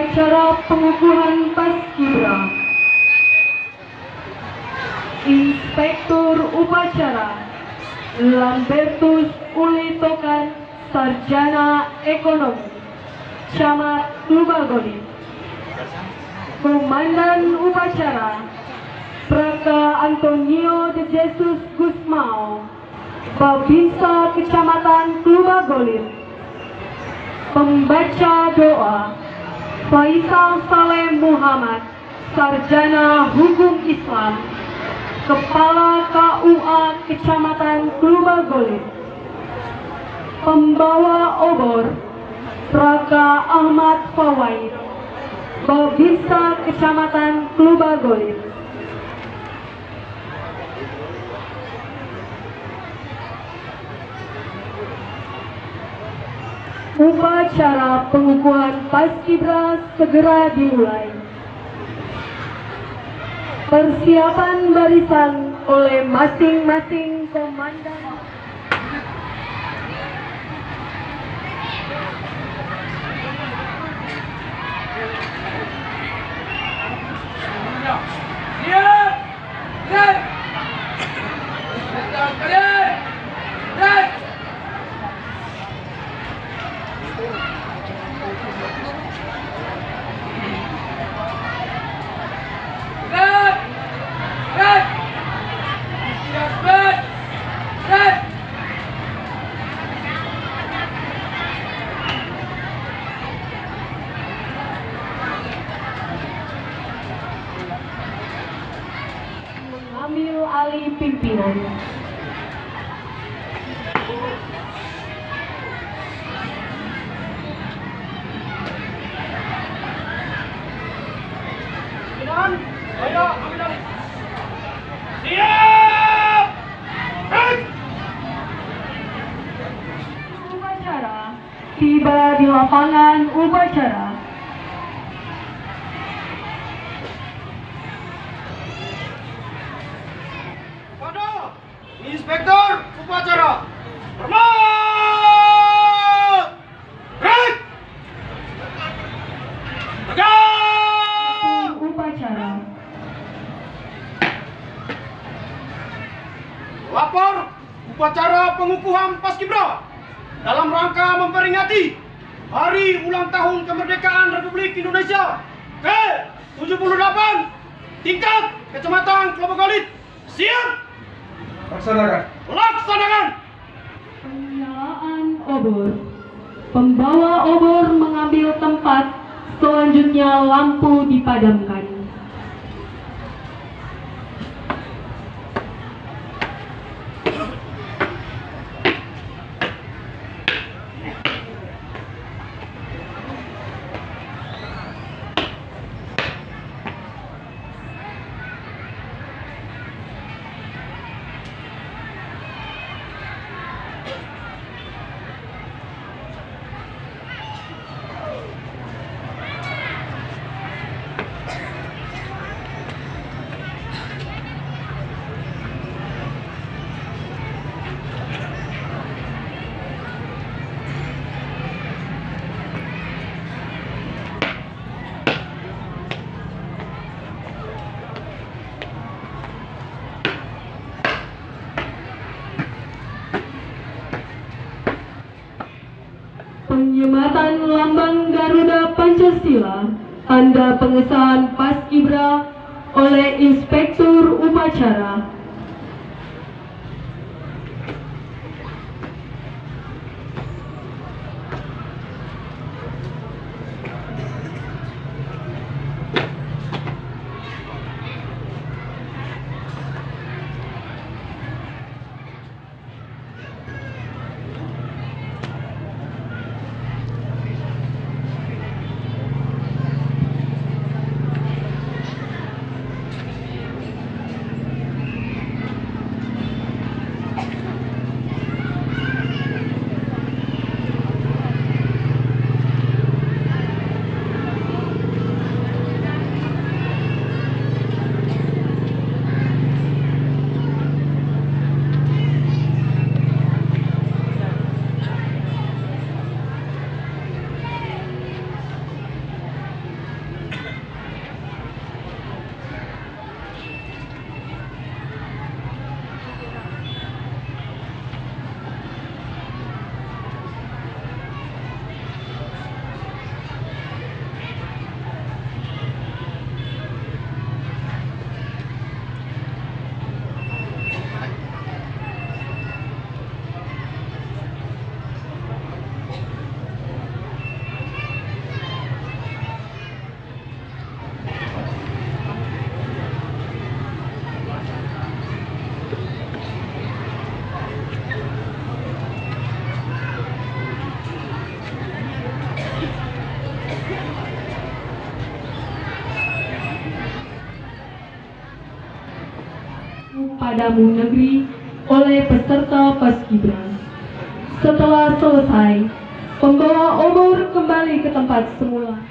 Upacara pengukuhan Paskibra. Inspektur Upacara Lambertus Ulitokan, Sarjana Ekonomi, Camat Lubagoli. Komandan Upacara Praka Antonio de Jesus Gusmao, Babinsa Kecamatan Lubagoli. Pembaca doa Faisal Saleh Muhammad, Sarjana Hukum Islam, Kepala KUA Kecamatan Lubagoli. Pembawa obor Praka Ahmad Fawaid, Babinsa Kecamatan Lubagoli. Upacara pengukuhan Paskibra segera dimulai. Persiapan barisan oleh masing-masing komandan. Mengambil alih pimpinan. Upacara tiba di lapangan upacara. Inspektur Upacara hormat! Break! Tegak! Upacara. Lapor upacara pengukuhan Paskibra dalam rangka memperingati Hari Ulang Tahun Kemerdekaan Republik Indonesia ke-78 tingkat Kecamatan Kelapa Gading. Siap! Laksanakan. Laksanakan. Penyalaan obor. Pembawa obor mengambil tempat. Selanjutnya lampu dipadamkan. Penyematan lambang Garuda Pancasila, tanda pengesahan Paskibra oleh Inspektur Upacara. padamu negeri oleh peserta Paskibra. Setelah selesai, pembawa obor kembali ke tempat semula.